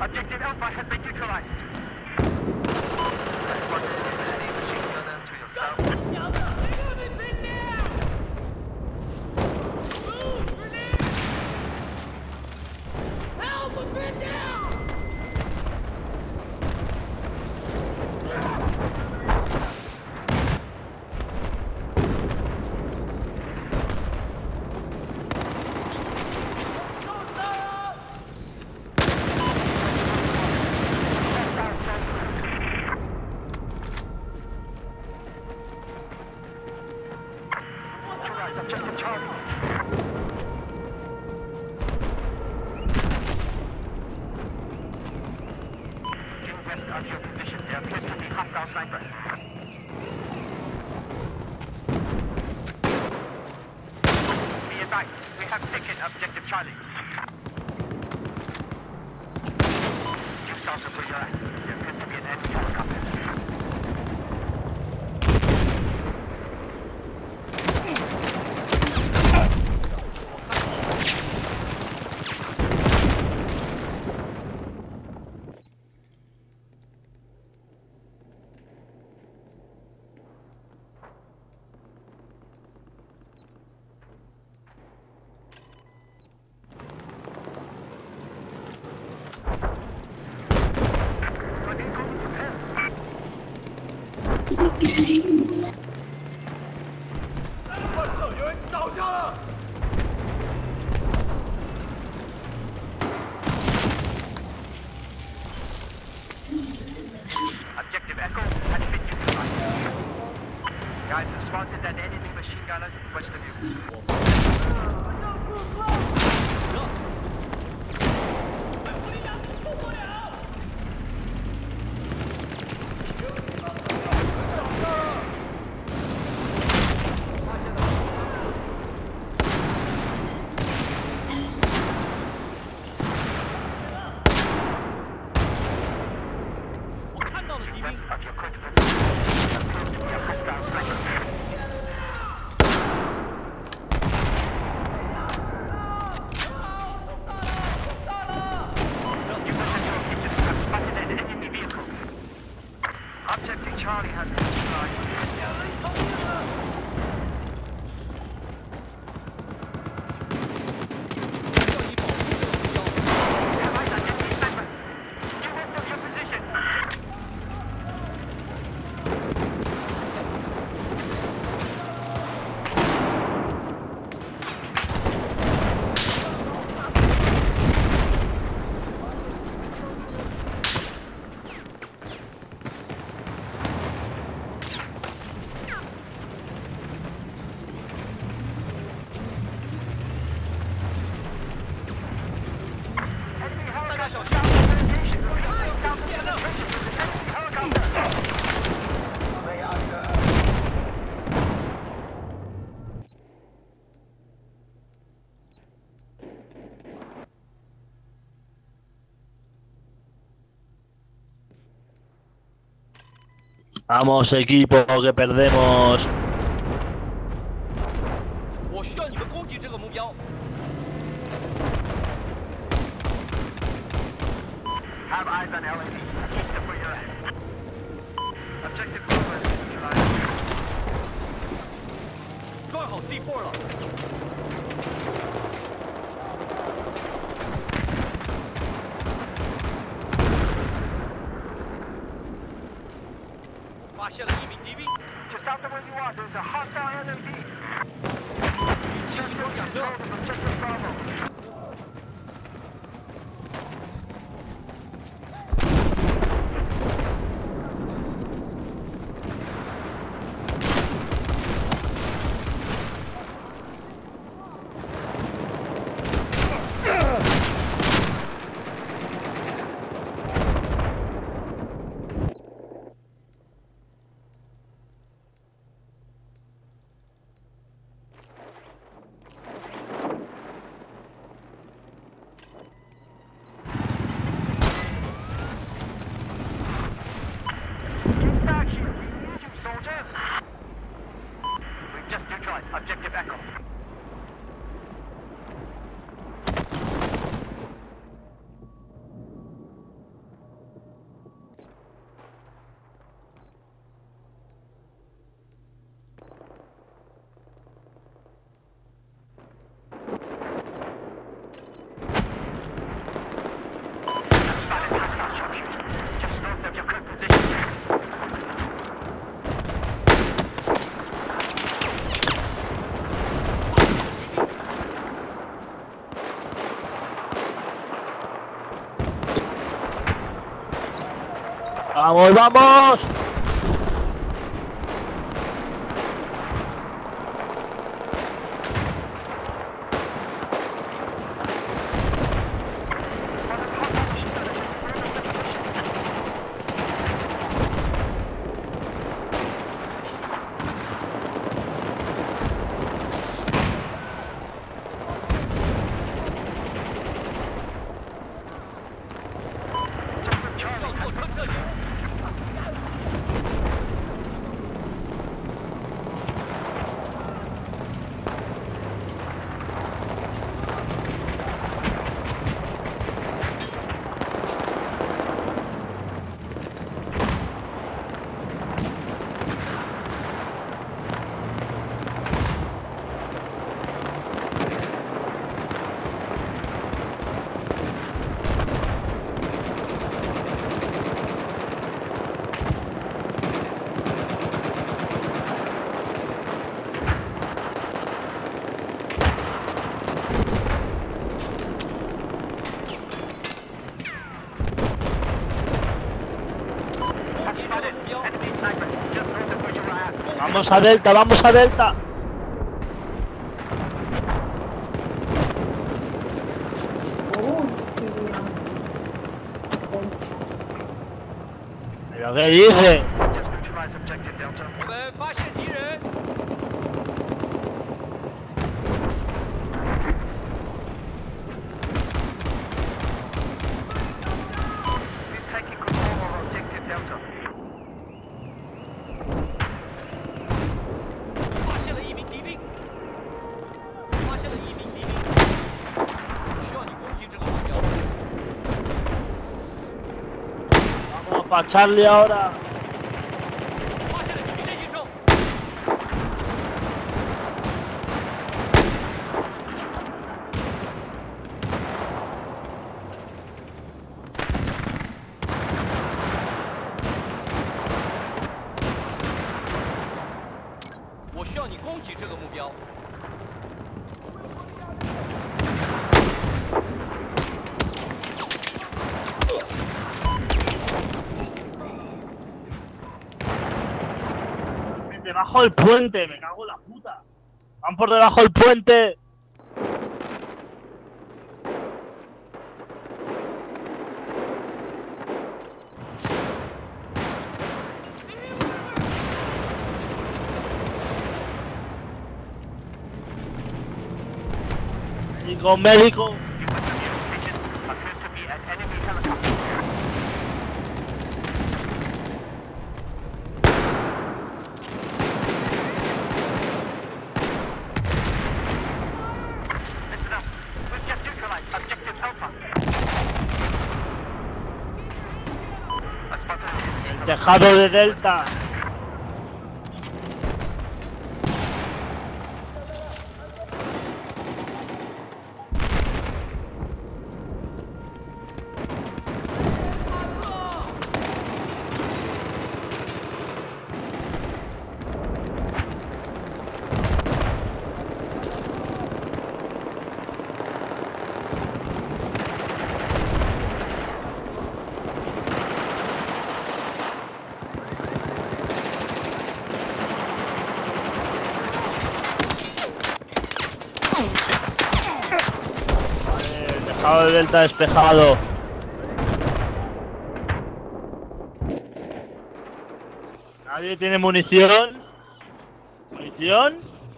Objective Alpha has been neutralized. Responded to any machine gunner to your south. Help! We've been down! Objective Charlie. Due west of your position, there appears to be hostile sniper. Be advised, we have taken Objective Charlie. Due south of where you're at, there appears to be an enemy helicopter. Objective Echo has been neutralized. Guys have spotted an enemy machine gunner west of you. West of your current position, appears to be a hostile sniper. New potential agents have spotted an enemy vehicle. Objective Charlie has been neutralized. Allies are enemy sniper. Due west of your position. Vamos equipo, que perdemos. 我需要你们攻击这个目标。 Have eyes on LAV, east of where you're at. Objective Bravo is neutralized. 装好 C4 了。发现了一名敌兵， To south of where you are, there's a hostile LAV. 进行装甲车。 Objective Bravo. ¡Vamos, vamos! Vamos a Delta, vamos a Delta. ¿Pero qué dice? Just neutralize objective Delta. 我们发现敌人， We're taking control of objective Delta. 发现了一名敌兵，发现了一名敌兵，我需要你攻击这个目标。 Vamos para Charlie ahora. 发现了敌军猎鹰手， 我需要你攻击这个目标。 Debajo del puente, me cago en la puta. Van por debajo del puente. Médico, médico. Appears to be an enemy helicopter. Listen up. We've just neutralized objective Alpha. I spotted an enemy Tejado de Delta. El tejado de Delta despejado. ¿Nadie tiene munición? ¿Munición?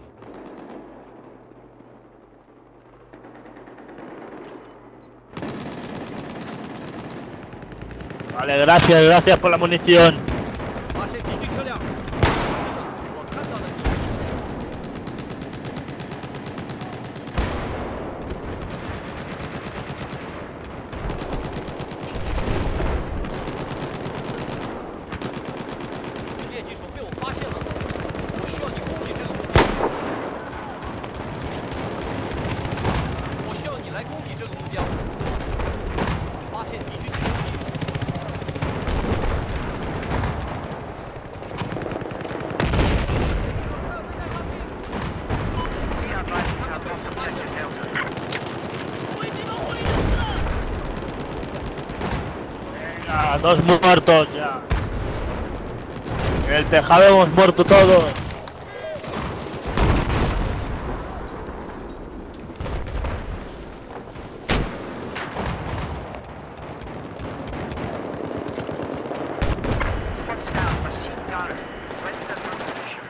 Vale, gracias, gracias por la munición. 发现敌军车辆，我看到了敌人。 猎击手被我发现了，我需要你攻击这个目标。我需要你来攻击这个目标。发现敌军的攻击。 We are advising to have lost objective Delta. Venga, dos muertos ya. En el tejado hemos muerto todos. Hostile machine gunner. West of your position.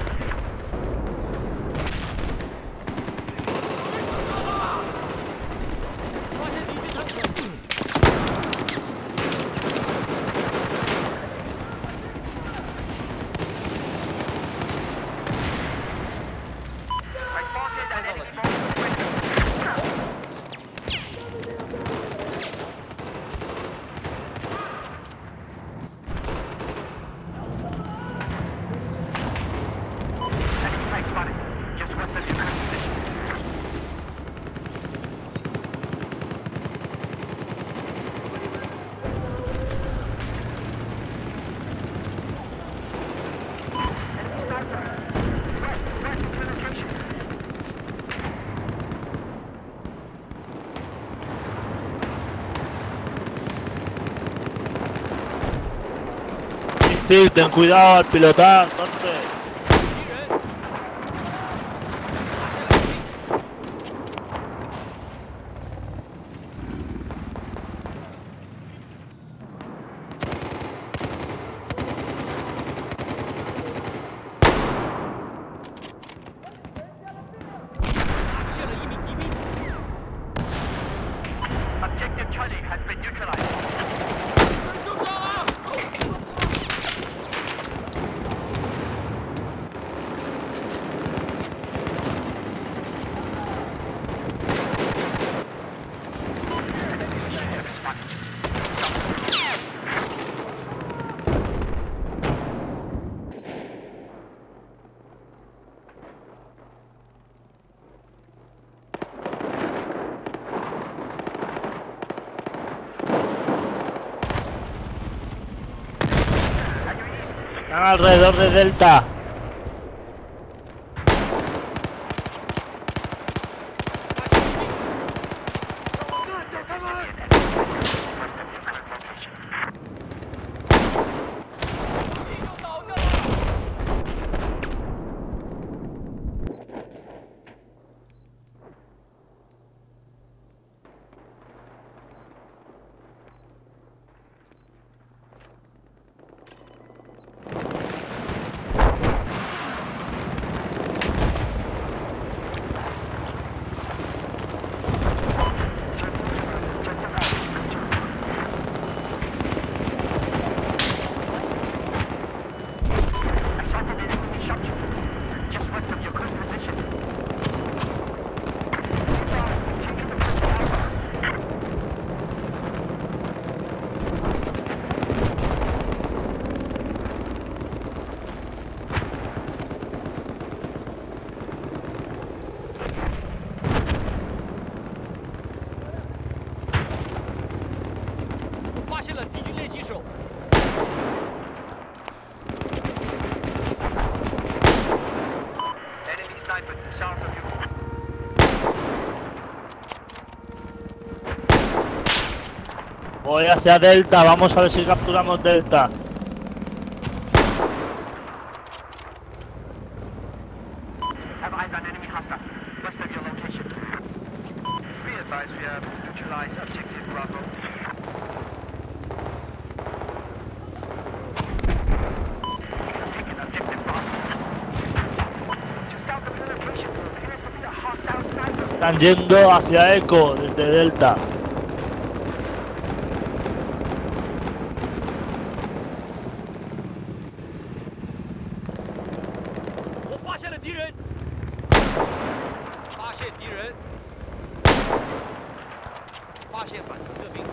I spotted an enemy bomb west of you. Enemy flag spotted. Just west of your current position. Enemy sniper. West of your location. Sí, ten cuidado al pilotar, entonces. 敌人，发现了敌兵，发现了一名敌兵， Objective Charlie has been neutralized. 受伤了！ Están alrededor de Delta. West of your current location. 一个倒下了！ I spotted an enemy structure. Just west of your current position. Taking the first Alpha. 我发现了敌军猎击手， Enemy sniper south of you. Voy hacia Delta, vamos a ver si capturamos Delta. Have eyes on enemy hostile. West of your location. Be advised we have neutralized objective Bravo. Taken objective Bravo. Just south of your location, appears to be a hostile sniper. Están yendo hacia Echo desde Delta. 我发现了敌人，发现敌人，发现反坦克兵，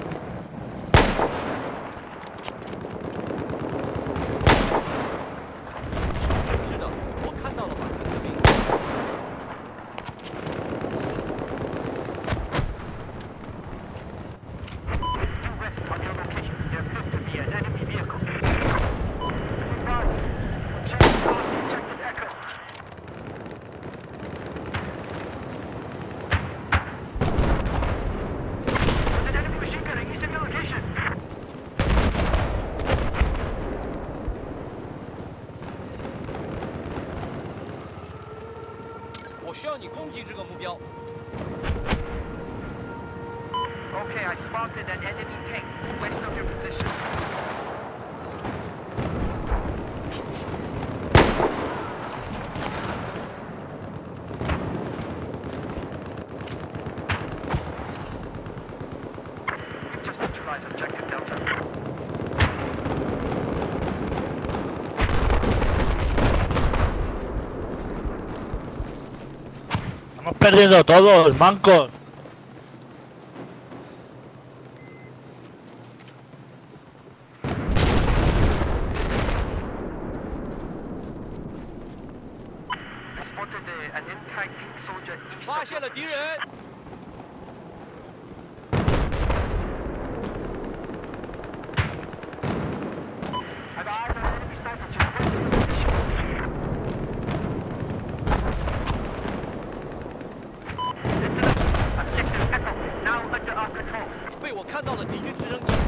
是的，我看到了反坦克兵。 Due west on your location, there appears to be an enemy vehicle. Be advised, check past objective Echo. There's an enemy machine gunner east 需要你攻击这个目标。 Okay, I spotted an enemy tank west of your position. We've just neutralized objective Delta. Estamos perdiendo todos, mancos. I spotted an anti-tank soldier east 发 of 现了敌人， I've eyes on enemy sniper to the west of your position. Listen up. Objective Echo is now under our control. 被我看到了敌军直升机。